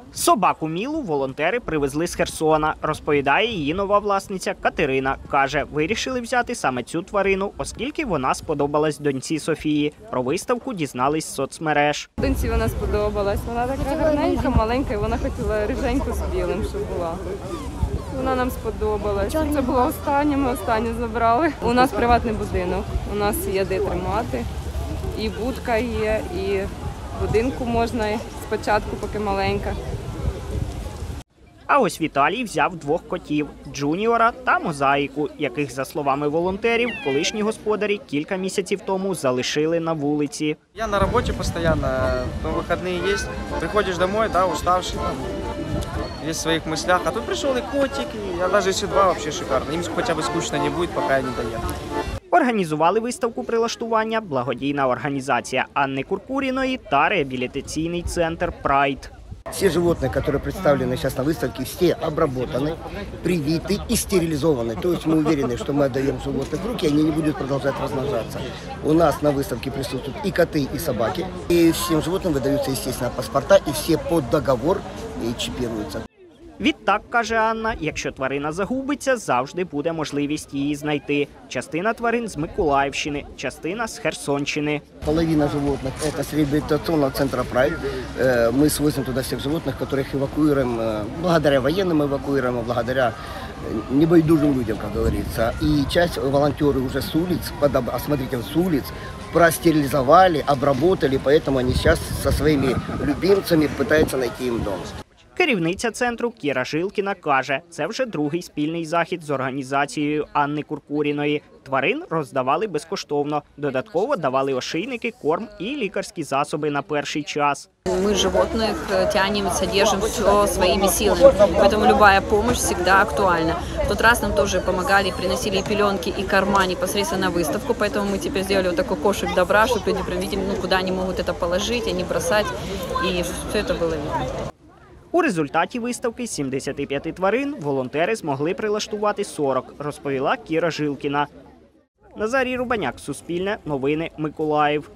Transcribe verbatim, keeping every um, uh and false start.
Собаку Мілу волонтери привезли з Херсона, розповідає її нова власниця Катерина. Каже, вирішили взяти саме цю тварину, оскільки вона сподобалась доньці Софії. Про виставку дізнались з соцмереж. Доньці вона сподобалась. Вона така гарненька, маленька, і вона хотіла риженьку з білим, щоб була. Вона нам сподобалась. Це було останнє, ми останнє забрали. У нас приватний будинок, у нас є де тримати. І будка є, і в будинку можна спочатку, поки маленька. А ось Віталій взяв двох котів – Джуніора та Мозаїку, яких, за словами волонтерів, колишні господарі кілька місяців тому залишили на вулиці. Я на роботі постійно, то вихідні є. Приходиш домой, да, уставший, весь в своїх мислях. А тут прийшов і котик, і я навіть якщо два, взагалі шикарно. Їм хоча б скучно не буде, поки я не доїду. Організували виставку прилаштування благодійна організація Анни Куркуріної та реабілітаційний центр «Прайд». Все животные, которые представлены сейчас на выставке, все обработаны, привиты и стерилизованы. То есть мы уверены, что мы отдаем животных в руки, они не будут продолжать размножаться. У нас на выставке присутствуют и коты, и собаки. И всем животным выдаются, естественно, паспорта, и все под договор и чипируются. Відтак, каже Анна, якщо тварина загубиться, завжди буде можливість її знайти. Частина тварин з Миколаївщини, частина з Херсонщини. Половина животных – это с реабилитационного центра «Прайд». Мы свозим туда всех животных, которых эвакуируем, благодаря военным эвакуируем, благодаря небайдужим людям, как говорится. И часть волонтеры уже с улиц, осмотрите, с улиц, простерилизовали, обработали, поэтому они сейчас со своими любимцами пытаются найти им дом. Керівниця центру Кіра Жилкіна каже, це вже другий спільний захід з організацією Анни Куркуріної. Тварин роздавали безкоштовно. Додатково давали ошейники, корм і лікарські засоби на перший час. Мы животных тянем, содержим все своими силами, поэтому любая помощь всегда актуальна. В тот раз нам тоже помогали, приносили и пеленки, и корма непосредственно на выставку, поэтому мы теперь сделали вот такой кошек добра, чтобы люди прям видели, ну, куда они могут это положить, а не бросать, и все это было видно. У результаті виставки з сімдесяти п'яти тварин волонтери змогли прилаштувати сорок, розповіла Кіра Жилкіна. Назарій Рубаняк, Суспільне, Новини, Миколаїв.